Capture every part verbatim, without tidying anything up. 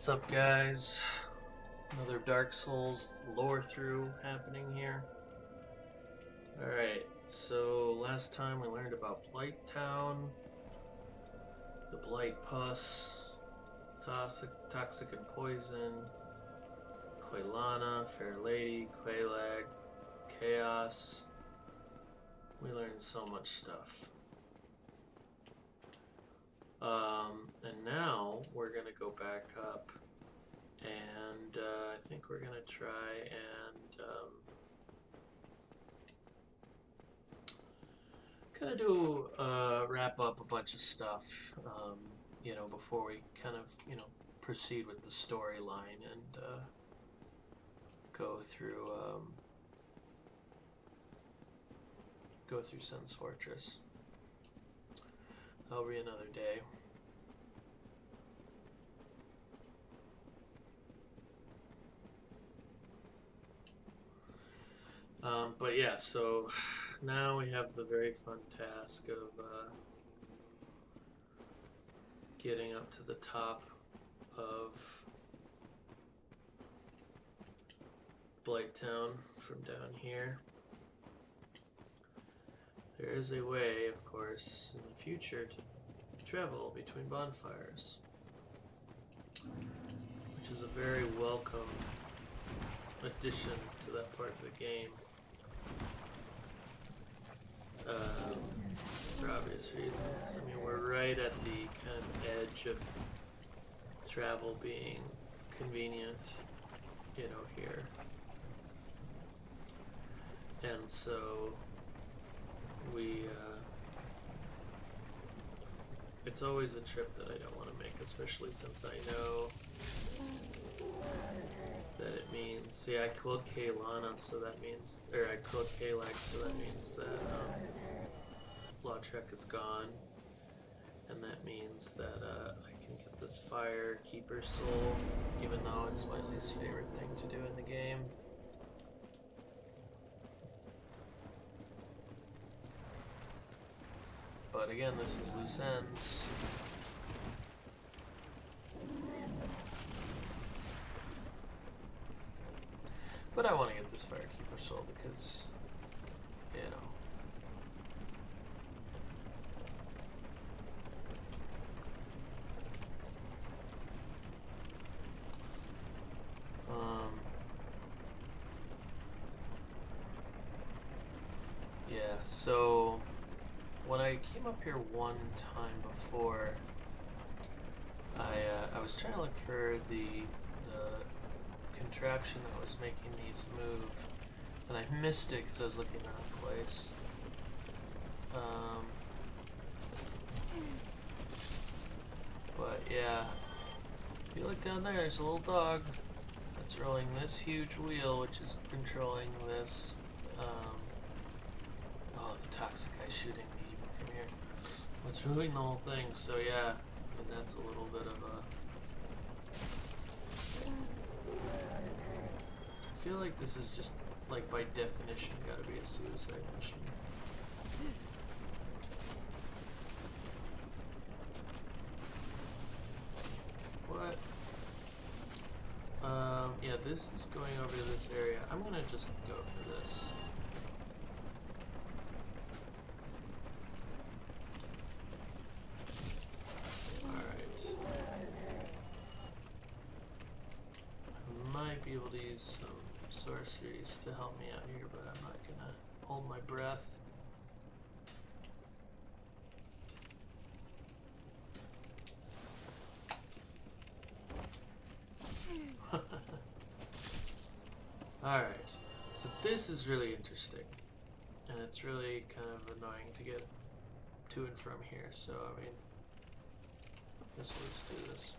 What's up, guys? Another Dark Souls lore through happening here. Alright, so last time we learned about Blight Town, the Blight Pus, Toxic, toxic and Poison, Quaylana, Fair Lady, Quelaag, Chaos. We learned so much stuff. Um, and now we're gonna go back up, and uh, I think we're gonna try and um, kind of do uh, wrap up a bunch of stuff, um, you know, before we kind of you know proceed with the storyline and uh, go through um, go through Sun's Fortress. That'll be another day. Um, but yeah, so now we have the very fun task of uh, getting up to the top of Blight Town from down here. There is a way, of course, in the future to travel between bonfires, which is a very welcome addition to that part of the game. Um, for obvious reasons. I mean, we're right at the kind of edge of travel being convenient, you know, here. And so we, uh, it's always a trip that I don't want to make, especially since I know that it means, see, I killed Quaylana, so that means, or I killed Quelaag, so that means that um, Lautrec is gone, and that means that uh, I can get this Fire Keeper Soul, even though it's my least favorite thing to do in the game. But again, this is loose ends. But I want to get this Firekeeper Soul because, you know. Um, yeah, so when I came up here one time before, I, uh, I was trying to look for the, the contraption that was making these move, and I missed it because I was looking in the wrong place. Um, but yeah, if you look down there, there's a little dog that's rolling this huge wheel, which is controlling this. Um, oh, the toxic guy shooting me even from here. It's ruining the whole thing. So yeah, and that's a little bit of a. I feel like this is just, like, by definition, gotta be a suicide mission. What? Um, yeah, this is going over to this area. I'm gonna just go for this. Alright. I might be able to use some sorceries to help me out here, but I'm not gonna hold my breath. Alright, so this is really interesting, and it's really kind of annoying to get to and from here, so I mean, I guess we'll just do this.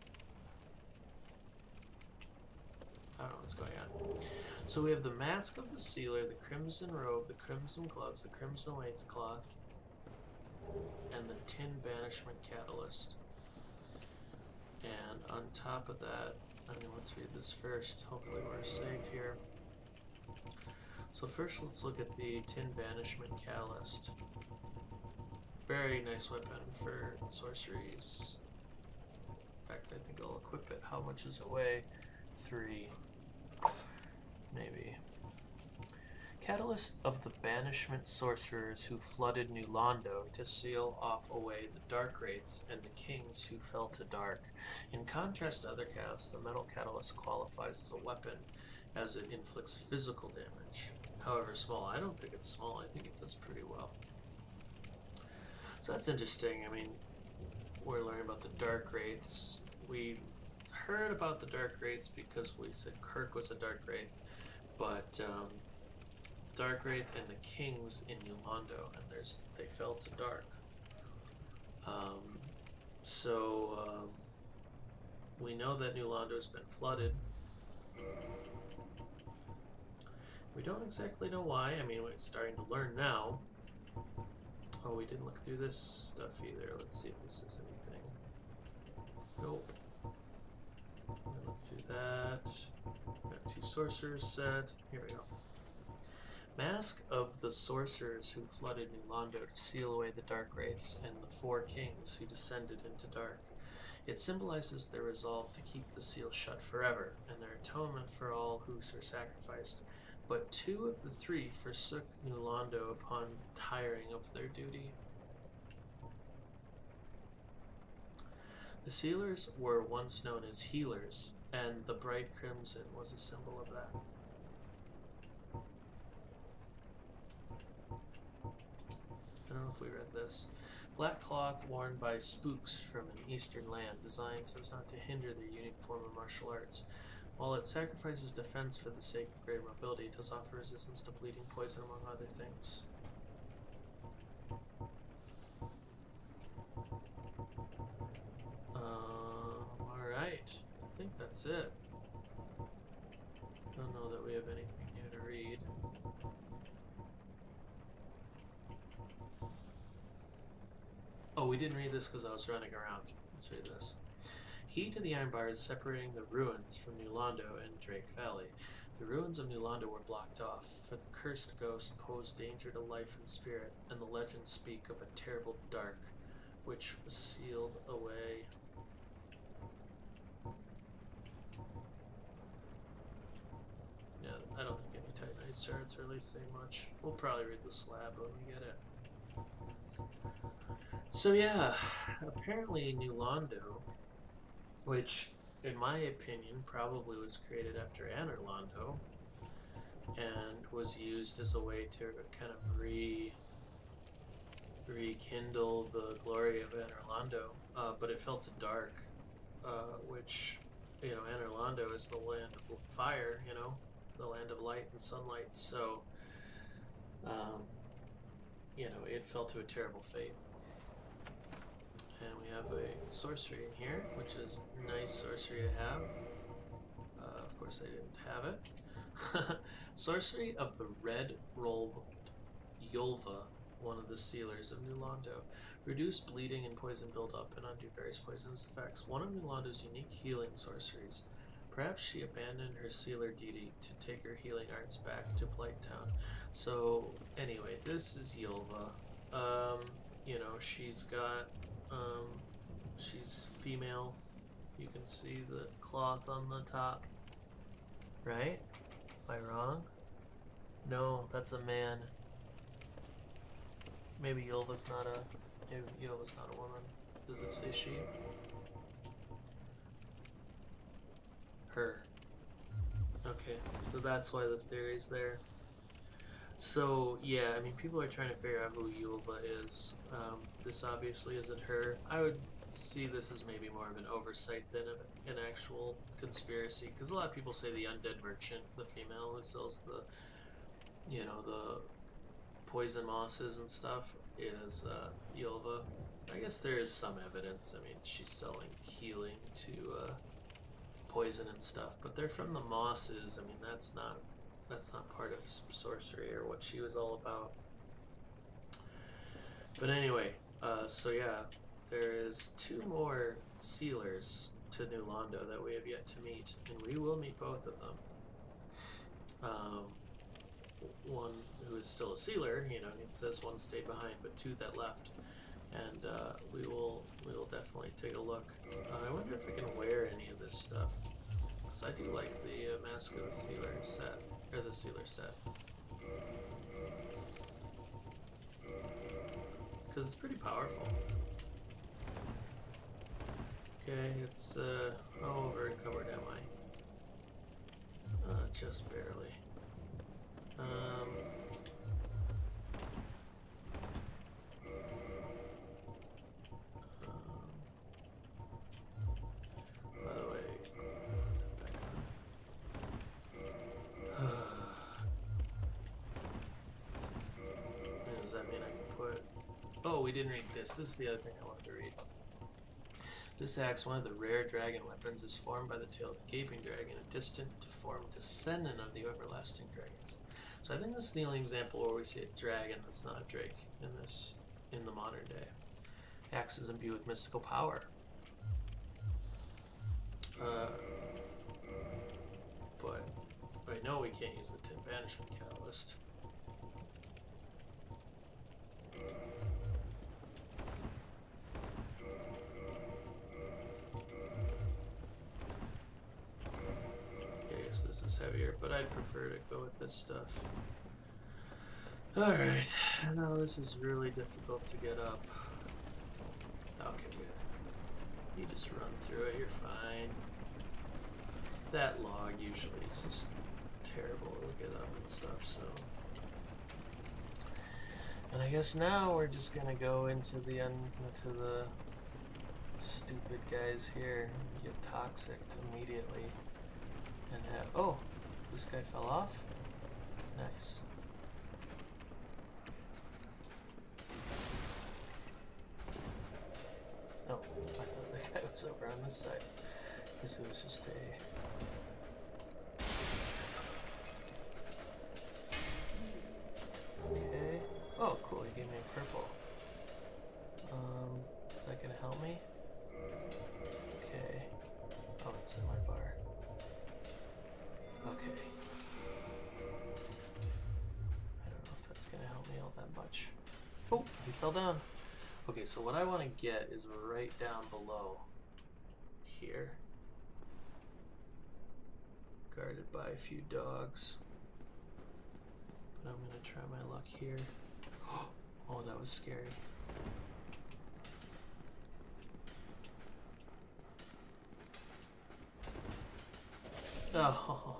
I don't know what's going on. So we have the Mask of the Sealer, the Crimson Robe, the Crimson Gloves, the Crimson Waistcloth, and the Tin Banishment Catalyst. And on top of that, I mean, let's read this first. Hopefully we're safe here. So first let's look at the Tin Banishment Catalyst. Very nice weapon for sorceries. In fact, I think I'll equip it. How much is it weigh? Three. Maybe. Catalyst of the banishment sorcerers who flooded New Londo to seal off away the dark wraiths and the kings who fell to dark. In contrast to other casts, the metal catalyst qualifies as a weapon as it inflicts physical damage. However small, I don't think it's small. I think it does pretty well. So that's interesting. I mean, we're learning about the dark wraiths. We heard about the dark wraiths because we said Kirk was a dark wraith, but um, Dark Wraith and the kings in New Londo, and there's they fell to dark. Um, so um, we know that New Londo has been flooded. We don't exactly know why. I mean, we're starting to learn now. Oh, we didn't look through this stuff either. Let's see if this is anything. Nope. We look through that. Got two sorcerers set. Here we go. Mask of the sorcerers who flooded New Londo to seal away the dark wraiths and the four kings who descended into dark. It symbolizes their resolve to keep the seal shut forever, and their atonement for all who were sacrificed. But two of the three forsook New Londo upon tiring of their duty. The sealers were once known as healers, and the bright crimson was a symbol of that. I don't know if we read this. Black cloth worn by spooks from an eastern land, designed so as not to hinder their unique form of martial arts. While it sacrifices defense for the sake of greater mobility, it does offer resistance to bleeding, poison, among other things. Um, alright. I think that's it. Don't know that we have anything new to read. Oh, we didn't read this because I was running around. Let's read this. Key to the iron bar is separating the ruins from New Londo and Drake Valley. The ruins of New Londo were blocked off, for the cursed ghost posed danger to life and spirit, and the legends speak of a terrible dark, which was sealed away. Yeah, I don't think any Titanite shards really say much. We'll probably read the slab when we get it. So yeah, apparently New Londo, which in my opinion probably was created after Anor Londo and was used as a way to kind of re rekindle the glory of Anor Londo, uh, but it fell to dark, uh, which, you know, Anor Londo is the land of fire, you know, the land of light and sunlight, so um, you know, it fell to a terrible fate. And we have a sorcery in here, which is nice sorcery to have. Uh, of course I didn't have it. Sorcery of the Red Robed Yolva, one of the sealers of New Londo. Reduce bleeding and poison buildup and undo various poisonous effects. One of New Londo's unique healing sorceries. Perhaps she abandoned her sealer deity to take her healing arts back to Blighttown. So anyway, this is Yolva. Um, you know, she's got Um, she's female. You can see the cloth on the top. Right? Am I wrong? No, that's a man. Maybe Yolva's not a... Maybe Yolva's not a woman. Does it say she? Her. Okay, so that's why the theory's there. So, yeah, I mean, people are trying to figure out who Yolva is. Um, this obviously isn't her. I would see this as maybe more of an oversight than a, an actual conspiracy, because a lot of people say the undead merchant, the female who sells the, you know, the poison mosses and stuff, is uh, Yolva. I guess there is some evidence. I mean, she's selling healing to uh, poison and stuff, but they're from the mosses. I mean, that's not... That's not part of sorcery or what she was all about. But anyway, uh, so yeah, there is two more sealers to New Londo that we have yet to meet, and we will meet both of them. Um, one who is still a sealer, you know, it says one stayed behind, but two that left. and uh, we will we will definitely take a look. Uh, I wonder if I can wear any of this stuff, because I do like the uh, Mask of the Sealer set, or the Sealer set, because it's pretty powerful. Okay, it's uh, how over encumbered am I? Uh, just barely. Um. By the way, back on. Does that mean I can put... Oh, we didn't read this. This is the other thing I wanted to read. This axe, one of the rare dragon weapons, is formed by the tail of the Gaping Dragon, a distant, deformed descendant of the everlasting dragons. So I think this is the only example where we see a dragon that's not a drake in this, in the modern day. Axe is imbued with mystical power. Uh, but I know we can't use the Tin Banishment Catalyst. Yes, this is heavier, but I'd prefer to go with this stuff. Alright, now this is really difficult to get up. Okay, good. You just run through it, you're fine. That log usually is just terrible to get up and stuff, so. And I guess now we're just gonna go into the un into the stupid guys here, get toxic immediately, and have, oh, this guy fell off? Nice. Oh, I thought the guy was over on this side, because it was just a... Okay. Oh, cool, he gave me a purple. Um, is that gonna help me? Okay. Oh, it's in my bar. Okay. I don't know if that's gonna help me all that much. Oh, he fell down. Okay, so what I want to get is right down below here. Guarded by a few dogs. But I'm gonna try my luck here. Oh, that was scary. Oh.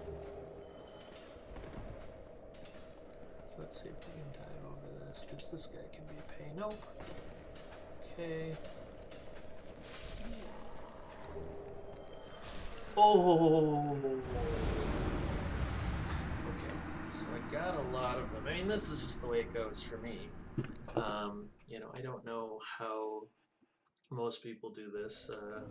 Let's see if we can dive over this, because this guy can be a pain. Nope. Okay. Oh. Okay, so I got a lot of them. I mean, this is just the way it goes for me. Um, you know, I don't know how most people do this. Uh,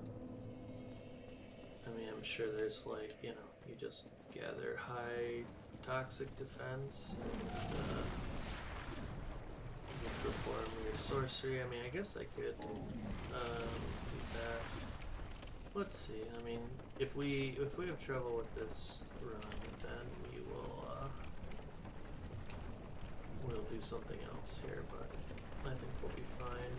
I mean, I'm sure there's like, you know, you just gather high toxic defense and uh, you perform your sorcery. I mean, I guess I could um, do that. Let's see. I mean, if we if we have trouble with this run, then we will uh, we'll do something else here. But I think we'll be fine.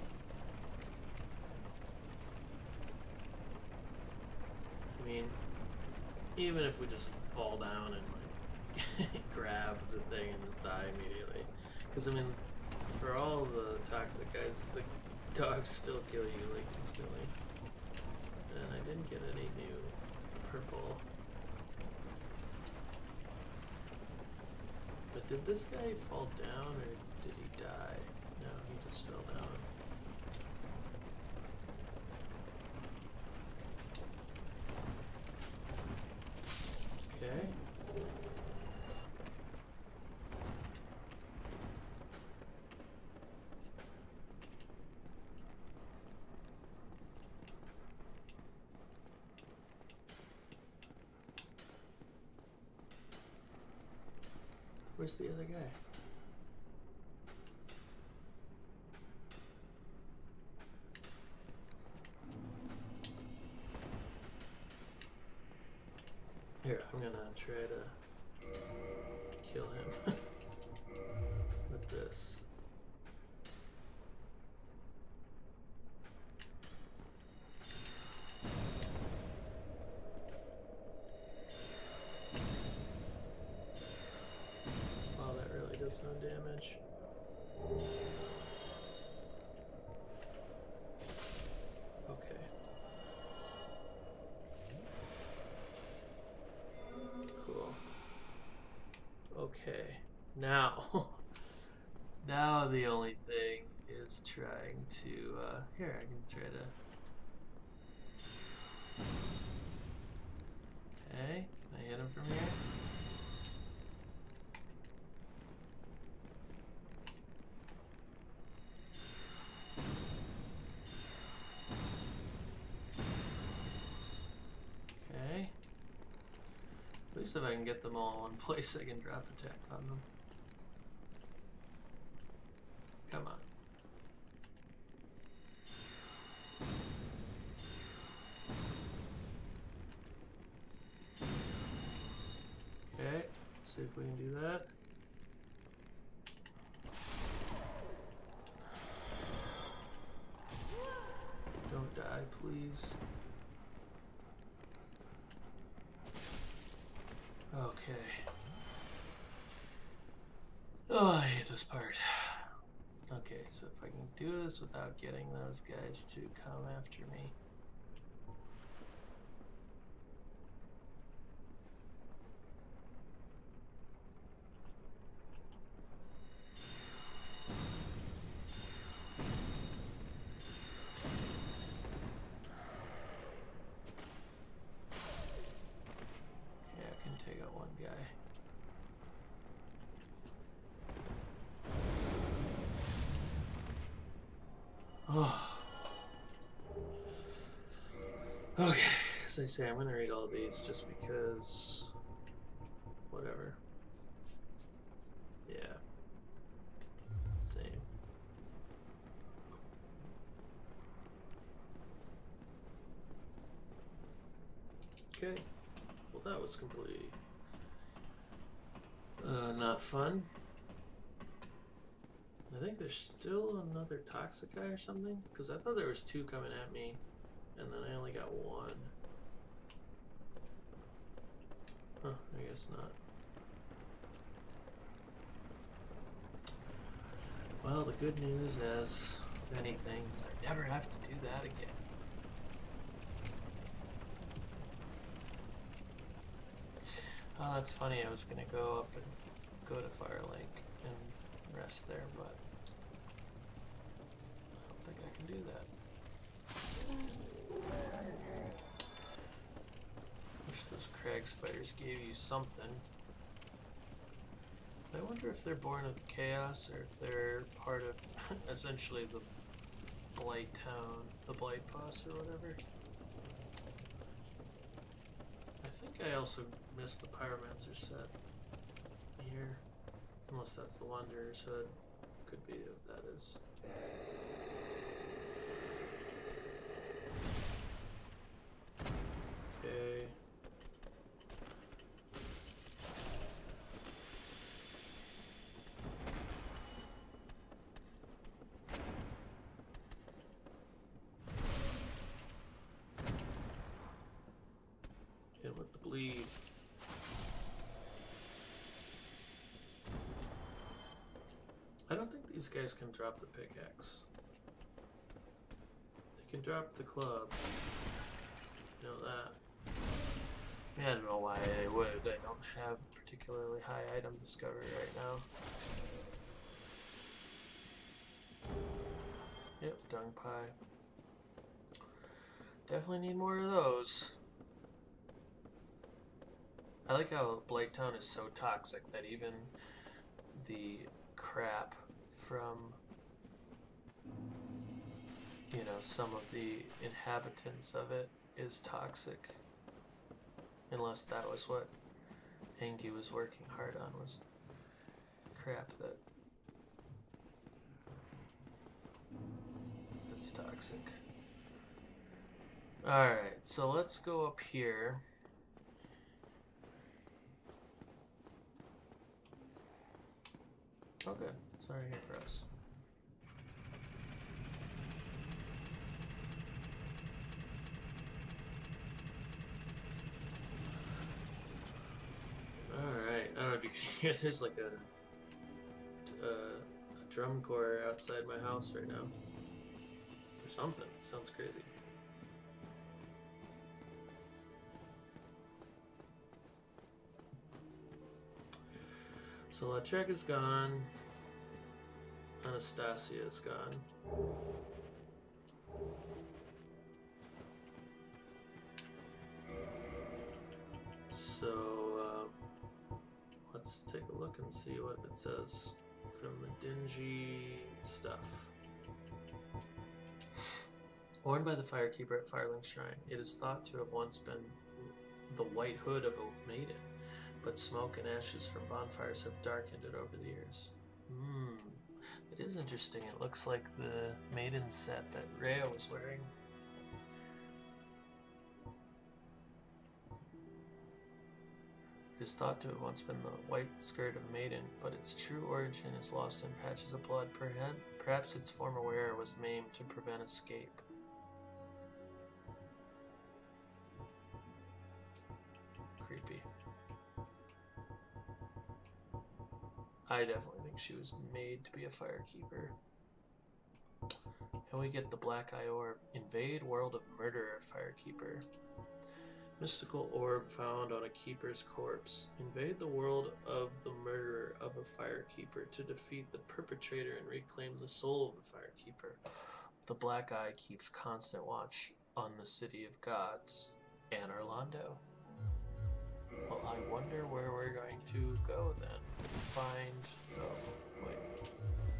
I mean, even if we just fall down and like grab the thing and just die immediately, because I mean, for all the toxic guys, the dogs still kill you like instantly. And I didn't get any new purple. But did this guy fall down or did he die? No, he just fell down. Okay. Where's the other guy? Here, I'm gonna try to kill him with this. does no damage. Okay. Cool. Okay. Now, now the only thing is trying to, uh, here, I can try to, okay, can I hit him from here? Okay. At least if I can get them all in one place, I can drop attack on them. Come on. Okay, let's see if we can do that. Don't die, please. Okay. Oh, I hate this part. Okay, so if I can do this without getting those guys to come after me. Yeah, I can take out one guy. Oh. Okay, as I say, I'm gonna read all these just because. Whatever. Yeah. Same. Okay. Well, that was completely uh, not fun. I think there's still another toxic guy or something, because I thought there was two coming at me, and then I only got one. Huh, I guess not. Well, the good news, as with anything, is I never have to do that again. Oh, that's funny. I was gonna go up and go to Firelink and rest there, but I don't think I can do that. Wish those crag spiders gave you something. I wonder if they're born of chaos or if they're part of essentially the Blight Town, the Blight Boss or whatever. I think I also missed the Pyromancer set here. Unless that's the Wanderer's Hood. Could be what that is. Okay. Hit with the bleed. I don't think these guys can drop the pickaxe. They can drop the club. You know that. I, mean, I don't know why they would. I don't have particularly high item discovery right now. Yep, dung pie. Definitely need more of those. I like how Blight Town is so toxic that even the crap from, you know, some of the inhabitants of it is toxic. Unless that was what Angie was working hard on, was crap that that's toxic. Alright, so let's go up here. Oh good, sorry here for us. Alright, I don't know if you can hear, there's like a drum corps outside my house right now. Or something. Sounds crazy. So Lautrec is gone. Anastasia is gone. So, uh, let's take a look and see what it says from the dingy stuff. Worn by the Firekeeper at Firelink Shrine, it is thought to have once been the white hood of a maiden, but smoke and ashes from bonfires have darkened it over the years. Hmm, it is interesting. It looks like the maiden set that Rhea was wearing. It is thought to have once been the white skirt of maiden, but its true origin is lost in patches of blood. Perhaps its former wearer was maimed to prevent escape. Creepy. I definitely think she was made to be a Firekeeper. And we get the Black Eye Orb. Invade world of murderer Firekeeper. Mystical orb found on a keeper's corpse. Invade the world of the murderer of a Firekeeper to defeat the perpetrator and reclaim the soul of the Firekeeper. The Black Eye keeps constant watch on the city of gods, Anor Londo. Well, I wonder where we're going to go then. Find... oh, wait.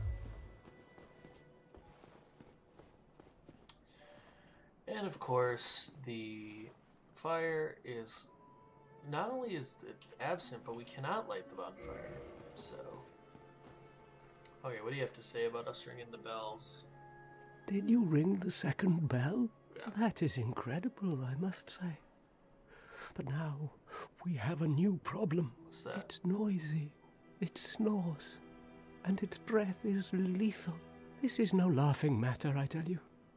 And of course, the fire is... not only is it absent, but we cannot light the bonfire. So... okay, what do you have to say about us ringing the bells? Did you ring the second bell? Yeah. That is incredible, I must say. But now, we have a new problem. What's that? It's noisy, it snores, and its breath is lethal. This is no laughing matter, I tell you.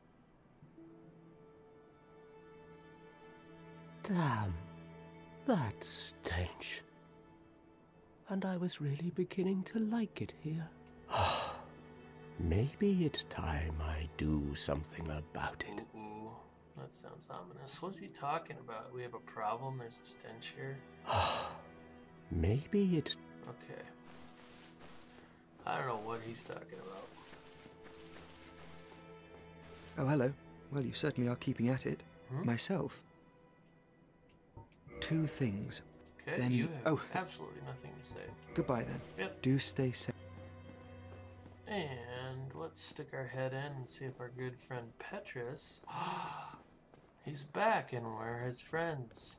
Damn, that stench. And I was really beginning to like it here. Maybe it's time I do something about it. Ooh, ooh, that sounds ominous. What's he talking about? We have a problem? There's a stench here? Maybe it's... okay. I don't know what he's talking about. Oh, hello. Well, you certainly are keeping at it. Hmm? Myself. Two things. Okay, Then- you have oh. absolutely nothing to say. Goodbye, then. Yep. Do stay safe. And let's stick our head in and see if our good friend Petrus... he's back and we're his friends.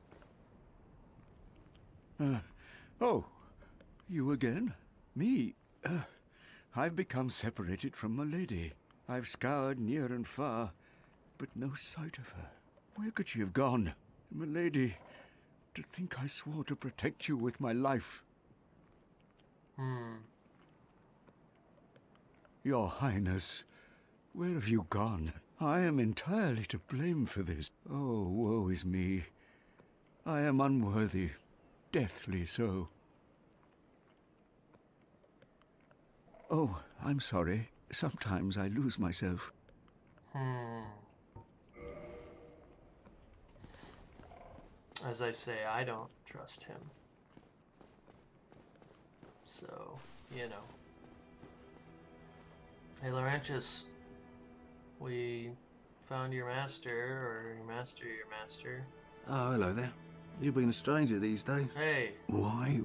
Uh, oh, you again? Me? Uh, I've become separated from my lady. I've scoured near and far, but no sight of her. Where could she have gone? My lady, to think I swore to protect you with my life. Hmm. Your Highness, where have you gone? I am entirely to blame for this. Oh, woe is me. I am unworthy, deathly so. Oh, I'm sorry. Sometimes I lose myself. Hmm. As I say, I don't trust him. So, you know. Hey, Laurentius, we found your master, or your master, your master. Oh, hello there. You've been a stranger these days. Hey, Why?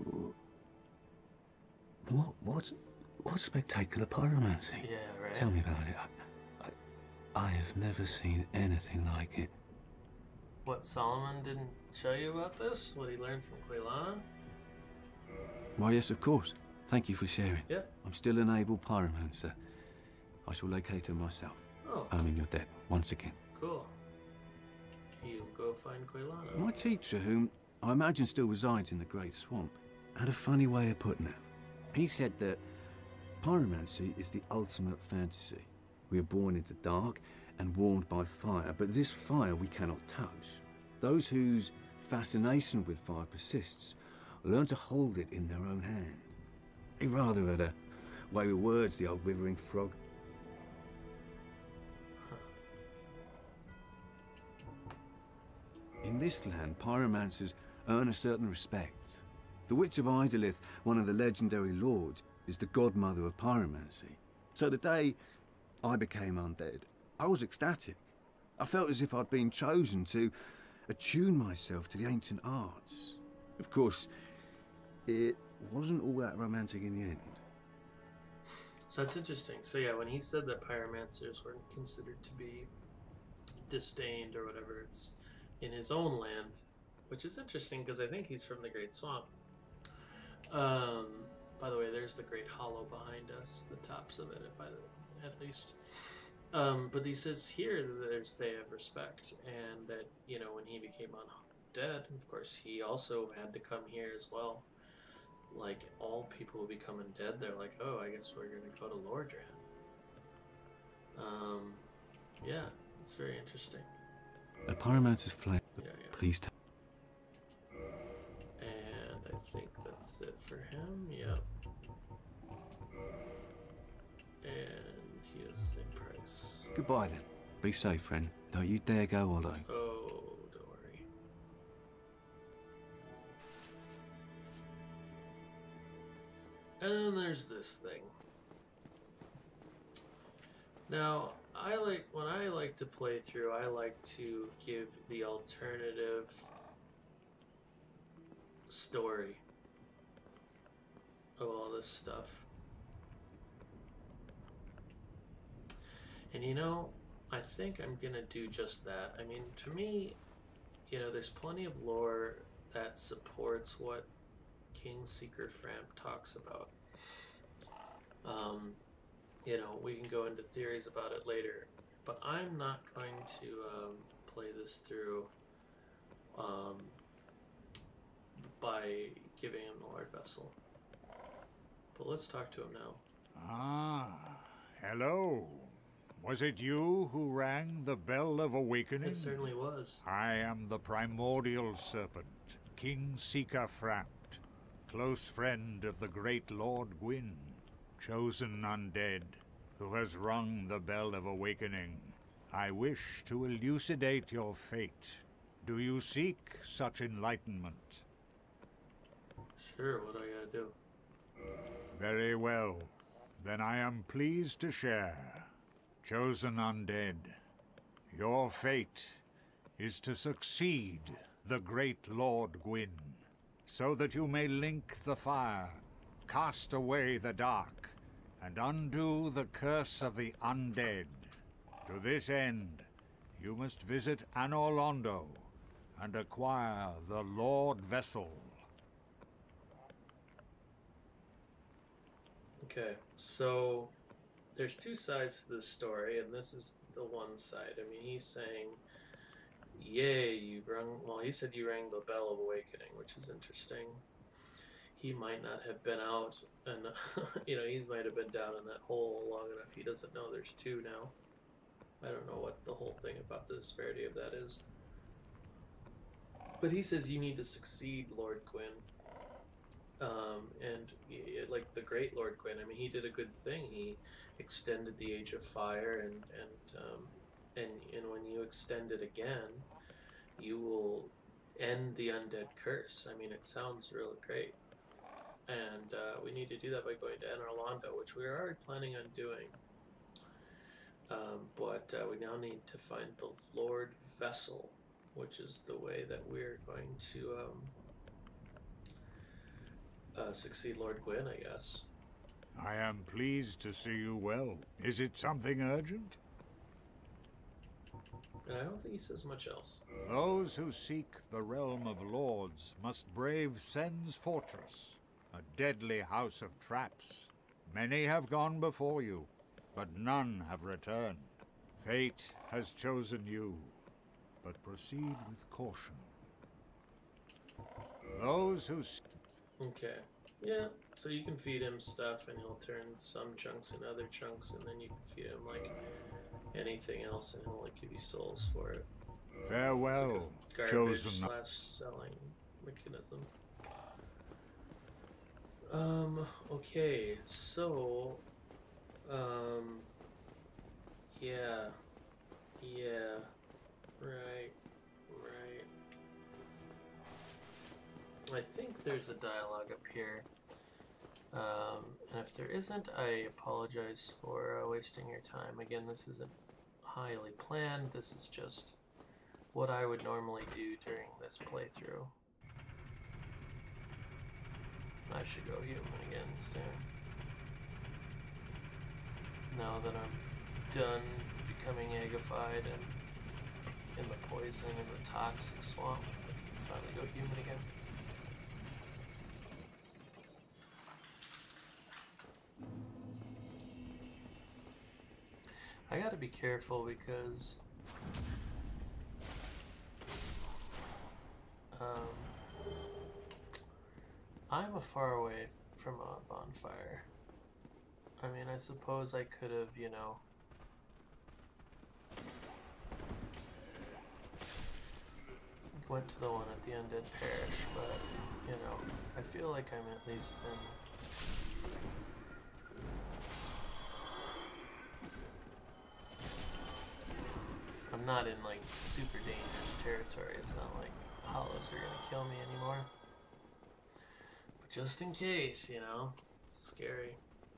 What? What? What spectacular pyromancy? yeah, right? Tell me about it. I, I, I have never seen anything like it. What, Solomon didn't show you about this? What he learned from Quaylana? Why, yes, of course. Thank you for sharing. Yeah. I'm still an able pyromancer. I shall locate her myself. Oh, I'm in your debt once again. cool. You go find Quaylana. My teacher, whom I imagine still resides in the Great Swamp, had a funny way of putting it. He said that pyromancy is the ultimate fantasy. We are born into dark and warmed by fire, but this fire we cannot touch. Those whose fascination with fire persists learn to hold it in their own hand. He rather had a Way with words, the old withering frog. In this land, pyromancers earn a certain respect. The Witch of Izalith, one of the legendary lords, is the godmother of pyromancy. So the day I became undead, I was ecstatic. I felt as if I'd been chosen to attune myself to the ancient arts. Of course, it wasn't all that romantic in the end. So that's interesting. So yeah, when he said that pyromancers weren't considered to be disdained or whatever, it's in his own land, which is interesting because I think he's from the Great Swamp. Um, by the way, there's the Great Hollow behind us, the tops of it, by the, at least. Um, but he says here there's they have respect, and that, you know, when he became undead, of course, he also had to come here as well. Like all people who become undead, they're like, oh, I guess we're gonna go to Lordran. Um, yeah, it's very interesting. A pyromancer's flame. Yeah, yeah. Please tell. And I think that's it for him. Yep. And he has the same price. Goodbye then. Be safe, friend. Don't you dare go hollow. Oh, don't worry. And then there's this thing. Now, I like when I like to play through, I like to give the alternative story of all this stuff. And you know, I think I'm gonna do just that. I mean, to me, you know, there's plenty of lore that supports what Kingseeker Framp talks about. Um, you know, we can go into theories about it later, but I'm not going to um, play this through um, by giving him the Lord Vessel. But let's talk to him now. Ah, hello. Was it you who rang the Bell of Awakening? It certainly was. I am the primordial serpent, Kingseeker Framp, close friend of the great Lord Gwyn, chosen undead, who has rung the Bell of Awakening. I wish to elucidate your fate. Do you seek such enlightenment? Sure, what do I gotta do? Very well. Then I am pleased to share. Chosen undead, your fate is to succeed the great Lord Gwyn, so that you may link the fire, cast away the dark, and undo the curse of the undead. To this end, you must visit Anor Londo and acquire the Lord Vessel. Okay, so there's two sides to this story, and this is the one side. I mean, he's saying, yay, you've rung, well, he said you rang the Bell of Awakening, which is interesting. He might not have been out, and, you know, he might have been down in that hole long enough. He doesn't know there's two now. I don't know what the whole thing about the disparity of that is. But he says you need to succeed Lord Gwyn. Um, and like the great Lord Gwyn, I mean, he did a good thing. He extended the Age of Fire, and and um, and and when you extend it again, you will end the undead curse. I mean, it sounds really great, and uh, we need to do that by going to Anor Londo, which we are already planning on doing. Um, but uh, we now need to find the Lord Vessel, which is the way that we're going to. Um, Uh, succeed Lord Gwyn, I guess. I am pleased to see you well. Is it something urgent? And I don't think he says much else. Those who seek the realm of lords must brave Sen's fortress, a deadly house of traps. Many have gone before you, but none have returned. Fate has chosen you, but proceed with caution. Those who... Okay. Yeah, so you can feed him stuff and he'll turn some chunks into other chunks, and then you can feed him like anything else and he'll like give you souls for it. Farewell, it's like a garbage chosen slash selling mechanism. Um, okay, so, um, yeah, yeah, right, right. I think there's a dialogue up here. Um, and if there isn't, I apologize for uh, wasting your time. Again, this isn't highly planned. This is just what I would normally do during this playthrough. I should go human again soon. Now that I'm done becoming eggified and in the poison and the toxic swamp, I can finally go human again. I gotta be careful because um, I'm a far away from a bonfire. I mean, I suppose I could have, you know, went to the one at the Undead Parish, but, you know, I feel like I'm at least in I'm not in, like, super dangerous territory. It's not like hollows are gonna kill me anymore. But just in case, you know, it's scary.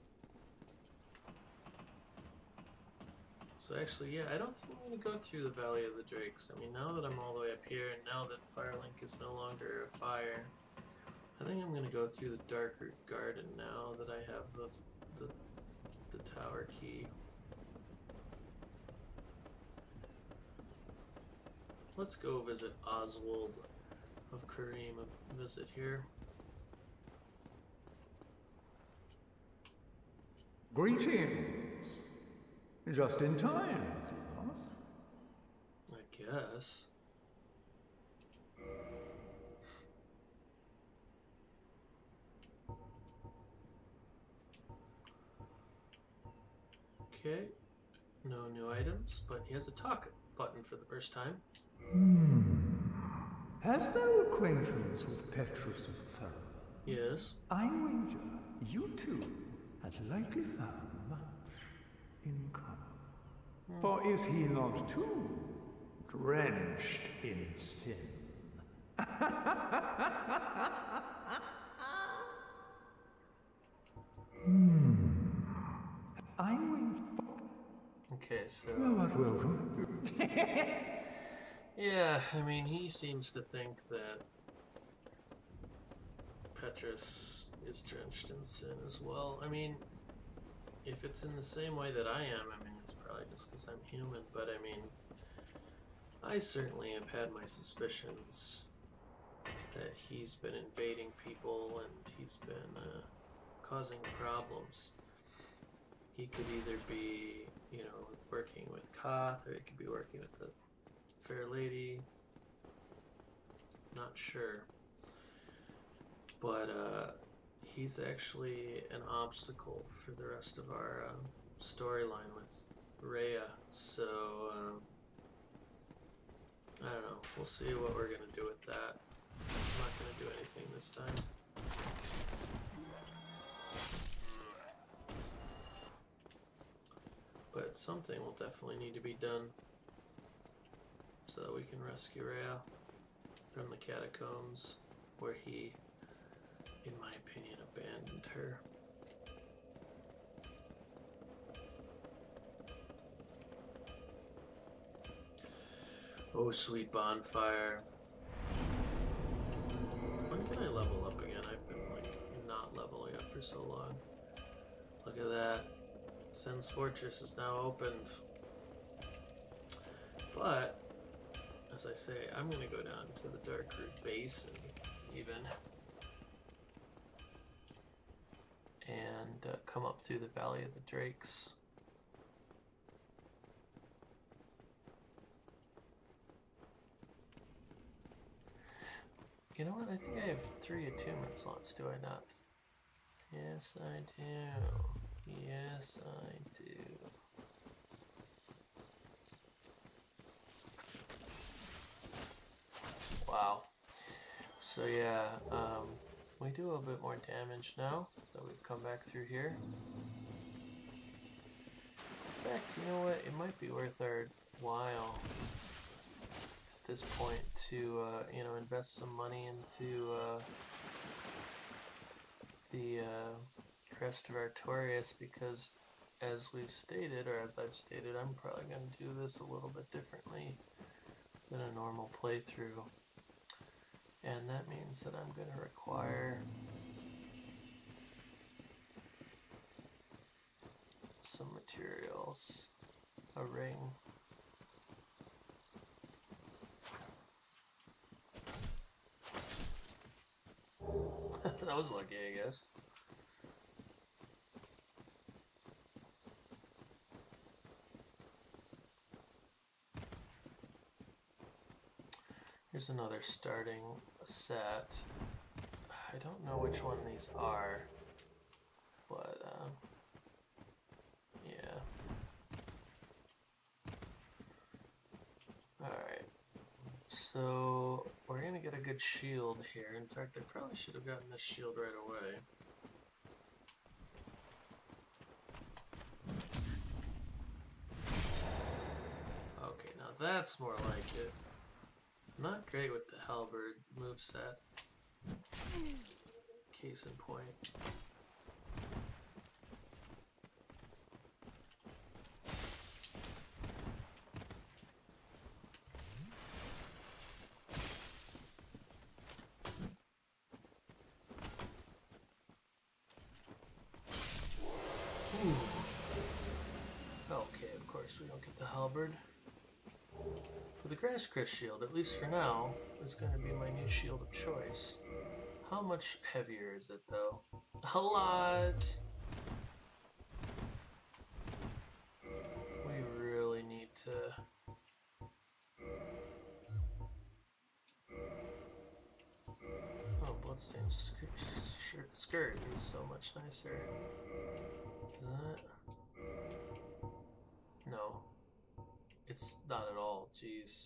So actually, yeah, I don't think I'm gonna go through the Valley of the Drakes. I mean, now that I'm all the way up here, and now that Firelink is no longer a fire, I think I'm gonna go through the Darkroot Garden now that I have the, the, the tower key. Let's go visit Oswald of Kareem, a visit here. Greetings! Just in time, is it not? I guess. Okay, no new items, but he has a talk button for the first time. Hmm. Hast thou acquaintance with Petrus of Thurm? Yes. I wager you two have likely found much in common. Hmm. For is he not too drenched in sin? Hmm. I wager. Okay, so. Well, what welcome. Yeah, I mean, he seems to think that Petrus is drenched in sin as well. I mean, if it's in the same way that I am, I mean, it's probably just because I'm human, but I mean, I certainly have had my suspicions that he's been invading people and he's been uh, causing problems. He could either be, you know, working with Koth, or he could be working with the Fair Lady. Not sure. But uh, he's actually an obstacle for the rest of our um, storyline with Rhea. So, um, I don't know. We'll see what we're going to do with that. I'm not going to do anything this time. But something will definitely need to be done so that we can rescue Rhea from the catacombs where he, in my opinion, abandoned her. Oh, sweet bonfire. When can I level up again? I've been, like, not leveling up for so long. Look at that. Sen's Fortress is now opened. But, as I say, I'm going to go down to the Darkroot Basin, even. And uh, come up through the Valley of the Drakes. You know what? I think I have three attunement slots, do I not? Yes, I do. Yes, I do. Wow. So yeah, um, we do a little bit more damage now that we've come back through here. In fact, you know what? It might be worth our while at this point to, uh, you know, invest some money into uh, the uh, Crest of Artorias, because as we've stated, or as I've stated, I'm probably going to do this a little bit differently than a normal playthrough. And that means that I'm going to require some materials. A ring. That was lucky, I guess. Here's another starting set. I don't know which one these are, but um, yeah. Alright, so we're gonna get a good shield here. In fact, I probably should have gotten this shield right away. Okay, now that's more like it. Not great with the halberd moveset. Case in point. Ooh. Okay, of course we don't get the halberd. But the Grass Crest shield, at least for now, is going to be my new shield of choice. How much heavier is it, though? A lot! We really need to... Oh, Bloodstained skirt, skirt is so much nicer. Isn't it? No. It's not at all, jeez.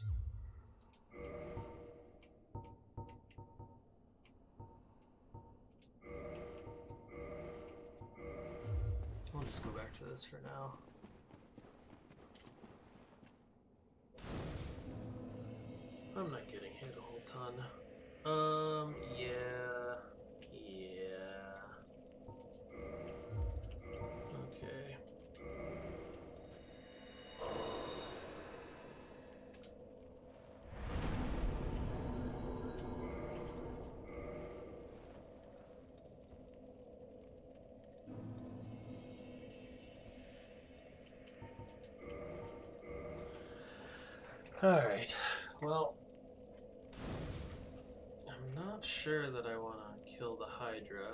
We'll just go back to this for now. I'm not getting hit a whole ton. Um, yeah. Yeah. Okay. Alright, well, I'm not sure that I want to kill the Hydra.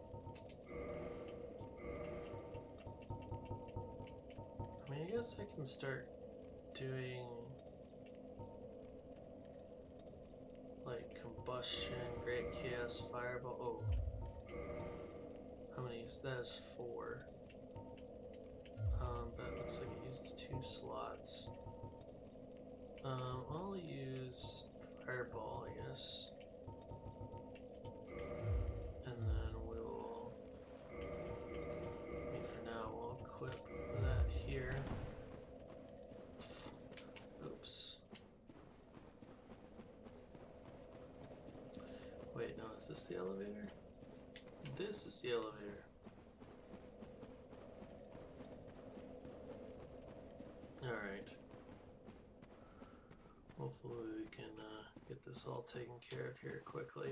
I mean, I guess I can start doing, like, combustion, great chaos, fireball. Oh, how many is that? Is four. Um, but it looks like it uses two slots. Um, I'll use Fireball, I guess. And then we'll... I mean, for now, we'll equip that here. Oops. Wait, no, is this the elevator? This is the elevator. Alright. Hopefully we can uh, get this all taken care of here quickly.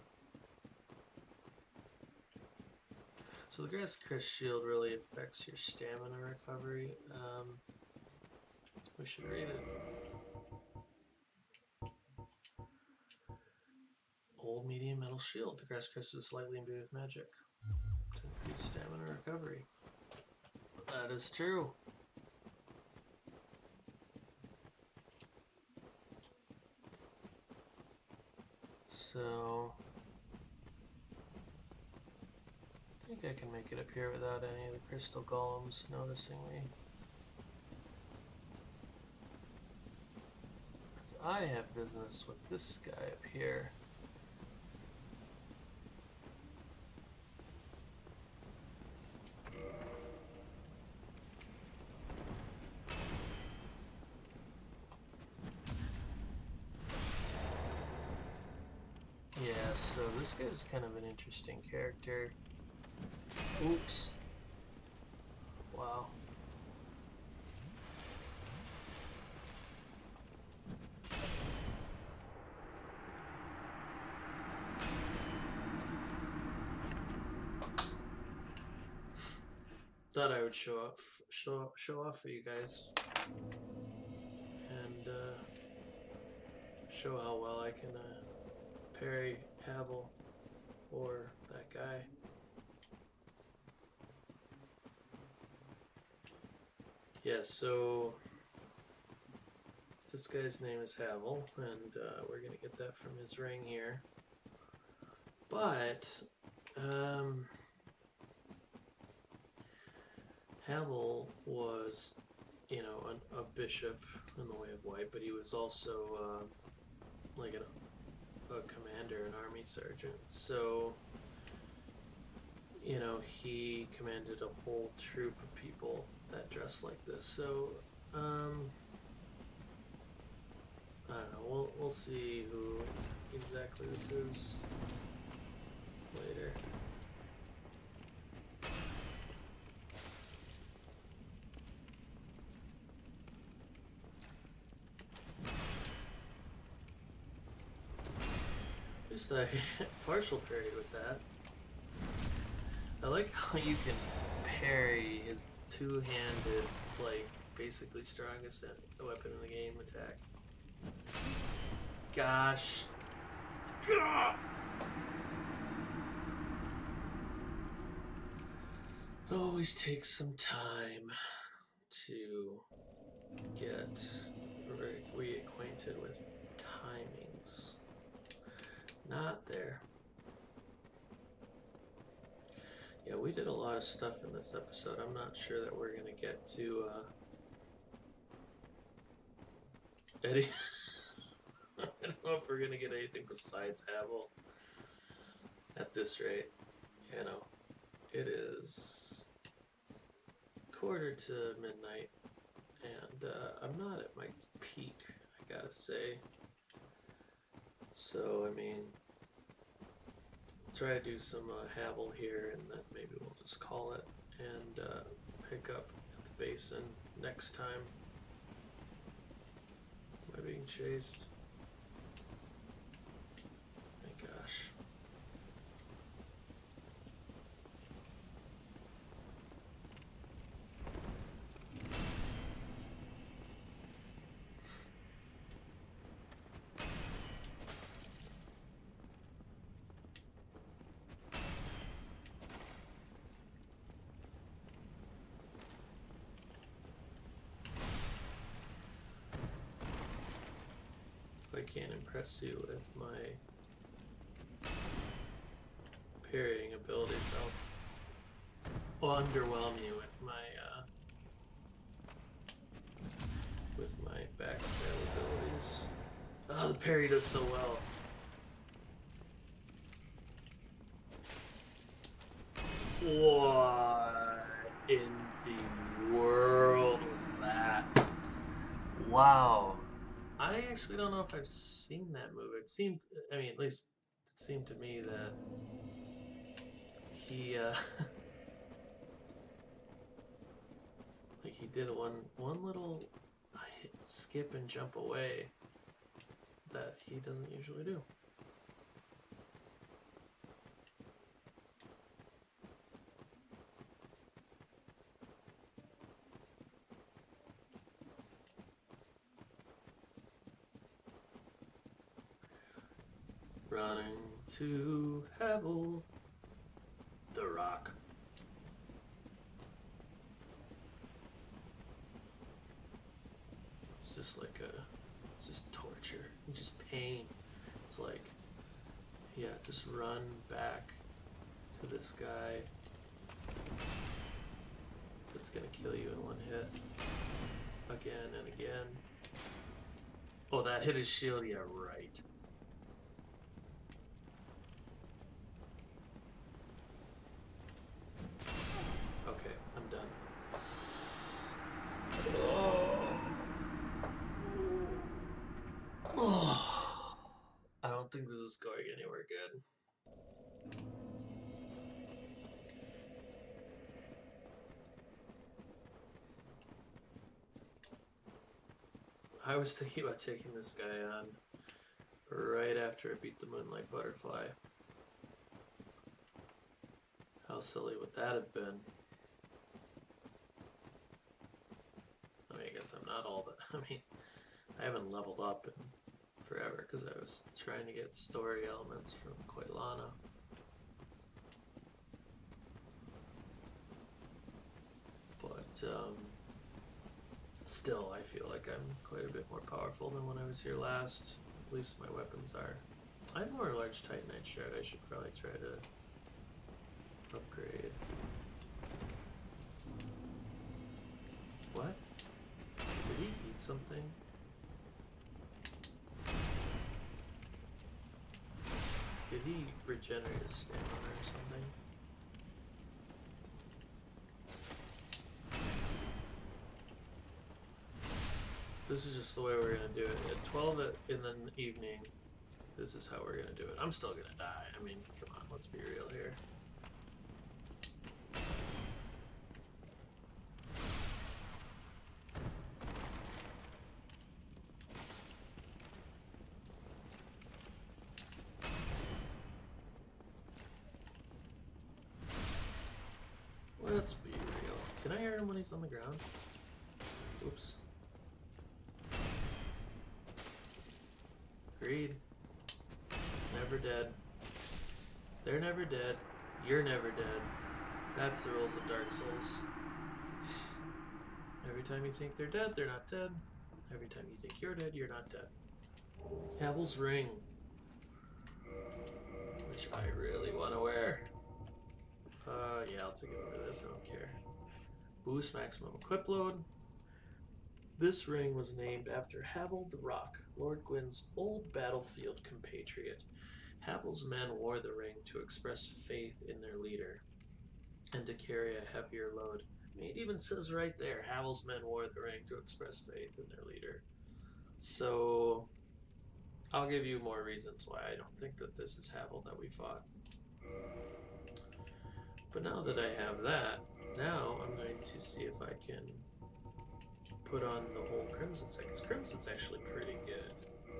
So the Grass Crest shield really affects your stamina recovery. Um, we should read it. Old medium metal shield. The Grass Crest is slightly imbued with magic to increase stamina recovery. That is true. So, I think I can make it up here without any of the crystal golems noticing me. Because I have business with this guy up here. so this guy's kind of an interesting character. Oops. Wow. Thought I would show off, show show off for you guys, and uh, show how well I can uh, parry Havel or that guy. Yeah, so this guy's name is Havel, and uh, we're gonna get that from his ring here. But um. Havel was, you know, a, a bishop in the Way of White, but he was also uh, like an, a commander, an army sergeant. So, you know, he commanded a whole troop of people that dressed like this. So, um, I don't know. We'll we'll see who exactly this is later. Just a partial parry with that. I like how you can parry his two-handed, like, basically strongest weapon in the game attack. Gosh. It always takes some time to get re reacquainted with timings. Not there. Yeah, we did a lot of stuff in this episode. I'm not sure that we're gonna get to uh, Eddie. I don't know if we're gonna get anything besides Havel at this rate. You know, it is quarter to midnight, and uh, I'm not at my peak, I gotta say. So, I mean, try to do some uh, Havel here, and then maybe we'll just call it and uh, pick up at the basin next time. Am I being chased? My gosh. I can't impress you with my parrying abilities. I'll underwhelm you with my uh, with my backstab abilities. Oh, the parry does so well. What in the world was that? Wow. I actually don't know if I've seen that move. It seemed, I mean, at least it seemed to me that he, uh, like he did one, one little hit, skip and jump away that he doesn't usually do. Running to Havel, the Rock. It's just like a, it's just torture. It's just pain. It's like, yeah, just run back to this guy that's gonna kill you in one hit. Again and again. Oh, that hit his shield? Yeah, right. Okay, I'm done. Oh. Oh. I don't think this is going anywhere good. I was thinking about taking this guy on right after I beat the Moonlight Butterfly. How silly would that have been? I mean, I guess I'm not all that. I mean, I haven't leveled up in forever because I was trying to get story elements from Quailana. But, um, still, I feel like I'm quite a bit more powerful than when I was here last. At least my weapons are. I have more large Titanite shard. I should probably try to upgrade. What? Did he eat something? Did he regenerate his stamina or something? This is just the way we're gonna do it. At twelve in the evening, this is how we're gonna do it. I'm still gonna die. I mean, come on, let's be real here. Let's be real. Can I hear him when he's on the ground? Oops. Agreed. He's never dead. They're never dead. You're never dead. That's the rules of Dark Souls. Every time you think they're dead, they're not dead. Every time you think you're dead, you're not dead. Havel's Ring. Which I really want to wear. Uh, yeah, I'll take it over this, I don't care. Boost maximum equip load. This ring was named after Havel the Rock, Lord Gwyn's old battlefield compatriot. Havel's men wore the ring to express faith in their leader and to carry a heavier load. I mean, it even says right there, Havel's men wore the ring to express faith in their leader. So, I'll give you more reasons why I don't think that this is Havel that we fought. But now that I have that, now I'm going to see if I can put on the whole Crimson set, because Crimson's actually pretty good.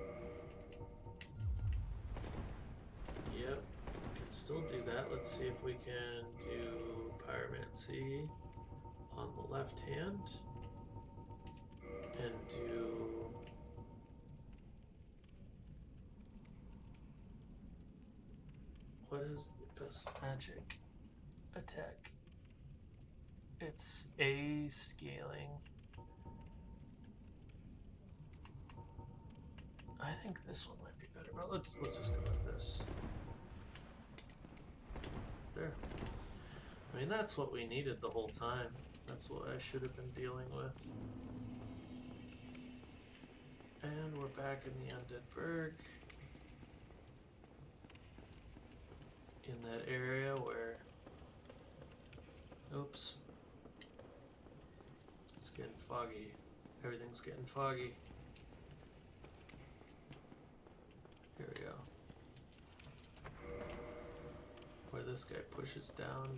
Yep, can still do that. Let's see if we can do Pyromancy on the left hand and do what is the best magic attack? It's A scaling. I think this one might be better, but let's let's just go with this. There. I mean, that's what we needed the whole time. That's what I should have been dealing with. And we're back in the Undead Burg. In that area where... Oops. It's getting foggy. Everything's getting foggy. Here we go. Where this guy pushes down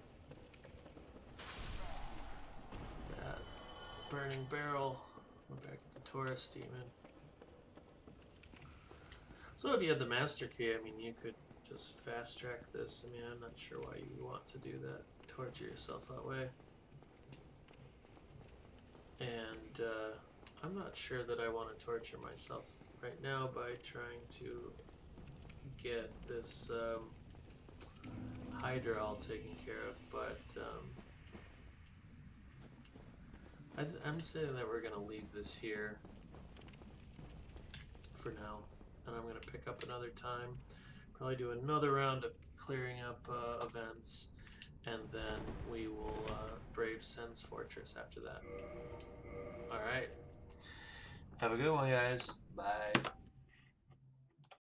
that burning barrel. We're back at the Taurus Demon. So if you had the Master Key, I mean, you could just fast track this. I mean, I'm not sure why you would want to do that. Torture yourself that way. And uh, I'm not sure that I want to torture myself right now by trying to get this um, Hydra all taken care of, but um, I th I'm saying that we're going to leave this here for now, and I'm going to pick up another time, probably do another round of clearing up uh, events, and then we will uh, brave Sen's Fortress after that. Alright. Have a good one, guys. Bye.